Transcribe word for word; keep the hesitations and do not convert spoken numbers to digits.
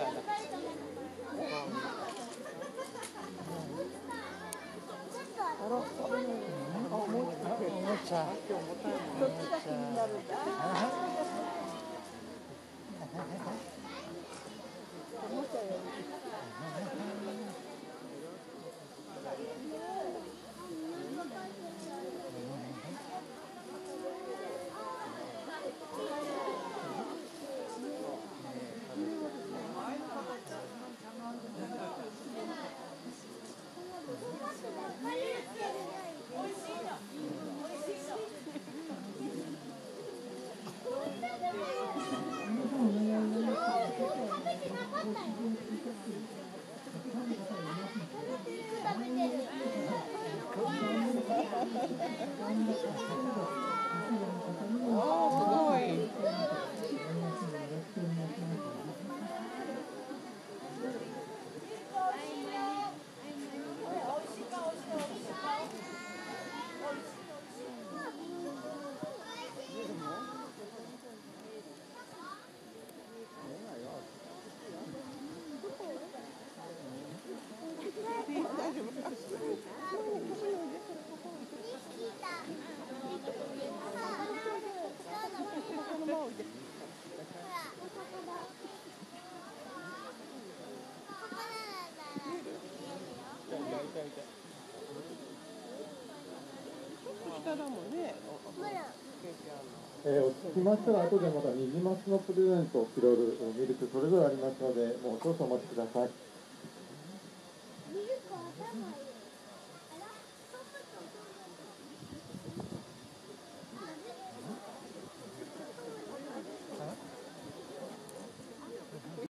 あら、食べない。あ、おもちゃ。おもちゃ。どっちが気になるんだ。おもちゃより。 えー、落ち着きましたら後でまたニジマスのプレゼント、ピロール、ミルクそれぞれありますので、もう少々お待ちください。ミルクは頭よ。